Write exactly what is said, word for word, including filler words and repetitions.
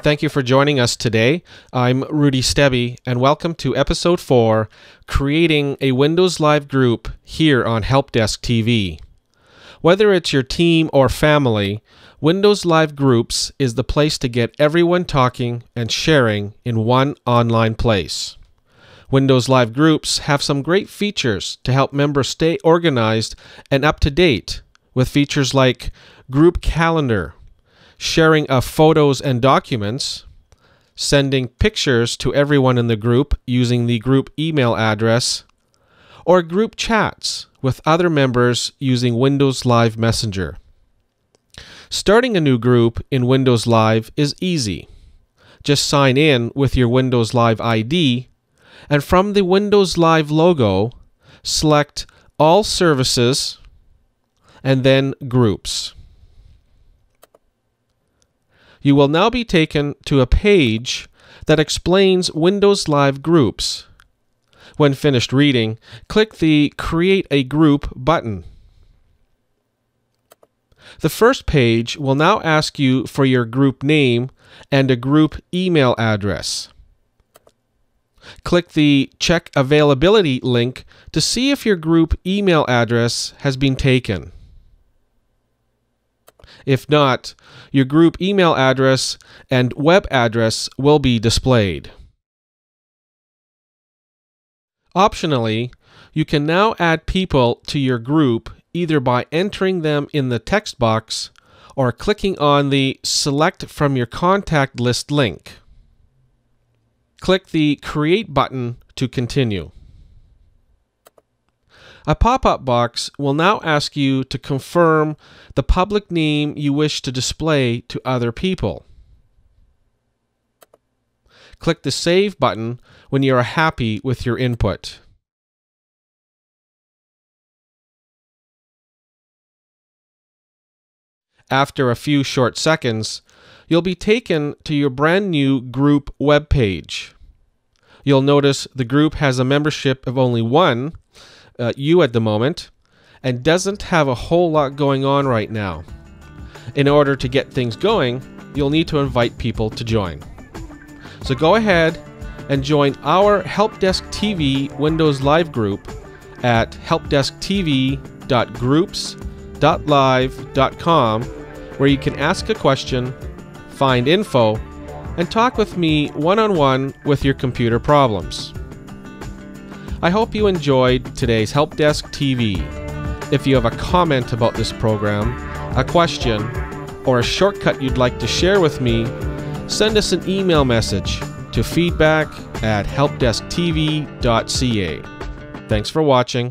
Thank you for joining us today. I'm Rudy Stebby, and welcome to Episode four, Creating a Windows Live Group here on HelpDeskTV. Whether it's your team or family, Windows Live Groups is the place to get everyone talking and sharing in one online place. Windows Live Groups have some great features to help members stay organized and up to date, with features like group calendar, sharing of photos and documents, sending pictures to everyone in the group using the group email address, or group chats with other members using Windows Live Messenger. Starting a new group in Windows Live is easy. Just sign in with your Windows Live I D, and from the Windows Live logo, select All Services and then Groups. You will now be taken to a page that explains Windows Live Groups. When finished reading, click the Create a Group button. The first page will now ask you for your group name and a group email address. Click the Check Availability link to see if your group email address has been taken. If not, your group email address and web address will be displayed. Optionally, you can now add people to your group either by entering them in the text box or clicking on the Select from your contact list link. Click the Create button to continue. A pop-up box will now ask you to confirm the public name you wish to display to other people. Click the Save button when you are happy with your input. After a few short seconds, you'll be taken to your brand new group web page. You'll notice the group has a membership of only one, Uh, you at the moment, and doesn't have a whole lot going on right now. In order to get things going, you'll need to invite people to join. So go ahead and join our HelpDeskTV Windows Live group at help desk t v dot groups dot live dot com, where you can ask a question, find info, and talk with me one-on-one with your computer problems. I hope you enjoyed today's HelpDeskTV. If you have a comment about this program, a question, or a shortcut you'd like to share with me, send us an email message to feedback at help desk t v dot c a. Thanks for watching.